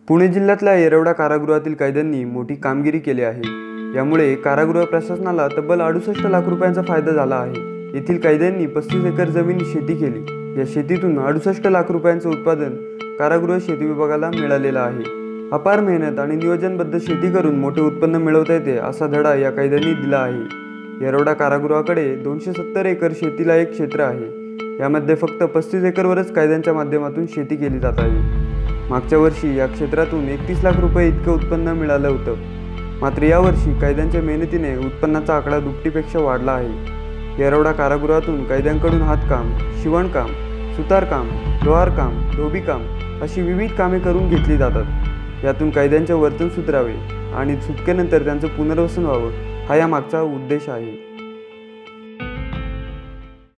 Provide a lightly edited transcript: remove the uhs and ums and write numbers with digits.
पुणे जिल्ह्यातल्या येरवडा कारागृहातील कैद्यांनी मोठी कामगिरी केली आहे। यामुळे कारागृह प्रशासनाला तब्बल 68 लाख रुपयांचा फायदा झाला आहे। येथील कैद्यांनी 35 एकर जमीन शेती केली। या शेतीतून 68 लाख रुपयांचे उत्पादन कारागृह शेती विभागाला मिळालेलं आहे। अपार मेहनत आणि नियोजनबद्ध शेती करून मोठे उत्पन्न मिळवता येते असा धडा या कैद्यांनी दिला आहे। येरवडा कारागृहाकडे 270 एकर शेतीलायक क्षेत्र आहे। यामध्ये फक्त 35 एकरवरच कैद्यांच्या माध्यमातून शेती केली जात आहे। मागच्या वर्षी या क्षेत्रातून 31 लाख रुपये इतके उत्पन्न मिळालं होतं। मात्र यावर्षी कैद्यांच्या मेहनतीने उत्पन्नाचा आकडा दुपटीपेक्षा वाढला आहे। येरवडा कारागृहातून कैद्यांकडून हातकाम, शिवणकाम, सुतारकाम, लोहारकाम, धोबीकाम अशी विविध कामे करून घेतली जातात। यातून कैद्यांचे वर्तन सुधारावे आणि सुटकेनंतर त्यांचं पुनर्वसन व्हावं हा यामागचा उद्देश आहे।